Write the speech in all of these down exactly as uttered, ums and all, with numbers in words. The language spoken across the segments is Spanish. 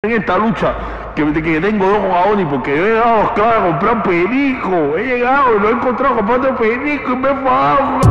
en esta lucha que, que tengo dos con Aoni, porque yo he llegado a Clave a comprar perico. He llegado y lo he encontrado comprando perico y me he enfadado.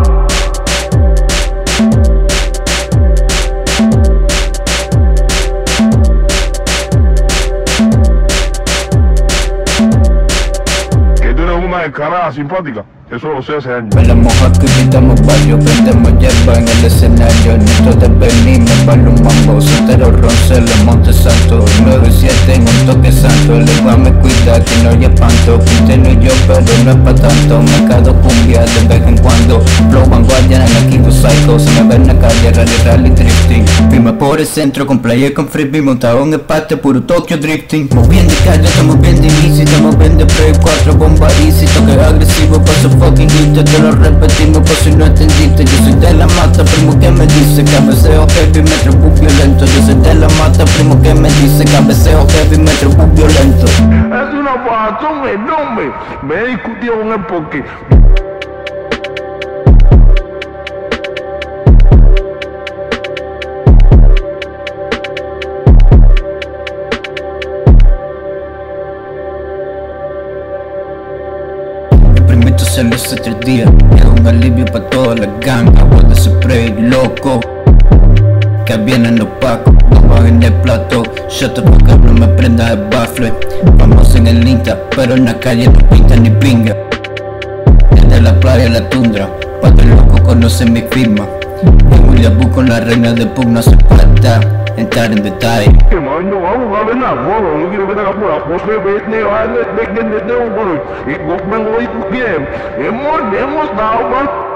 Que tú eres una descarada simpática. Eso lo sé hace años. Bailamos aquí, gritamos barrio, prendemos hierba en el escenario. Necesito de venirme, bailo un mambo, soltero, roncelos, Monte Santo. nueve siete en un toque santo, el igual me cuida, que no hay espanto. Quinteno y yo, pero no es pa' tanto. Mercado cumbia de vez en cuando. Flow vanguardia en el quinto psycho. Se me ve en la calle, rally, rally, drifting. Prima por el centro, con player, con freebie, montado en el pate, puro Tokyo drifting. Moviendo calle, estamos bien de easy, estamos bien de play, cuatro bombas easy. Toque agresivo, paso fucking grito, te lo repetimos por si no entendiste. Yo soy de la mata, primo, que me dice cabeceo heavy, metro bug violento. Yo soy de la mata, primo, que me dice cabeceo heavy, metro bug violento. Es una bajazón enorme. Me he discutido con él porque se lo hace tres días, es un alivio pa' toda la ganga. Agua de spray, loco, que vienen los pacos, no bajen el plato. Yo te pongo, no me prendas el bafle. Vamos en el Insta, pero en la calle no pinta ni pinga. Desde la playa a la tundra, Padre loco conoce mi firma. En William Bull con la reina de pug no hace falta entrar en detalle. que no vamos a ver nada, bueno, no quiero que te hagas por la cosa, me va a ver, me va a ver, me va a ver, me va a ver, me va a ver, me va a ver, me va a ver, me va a ver,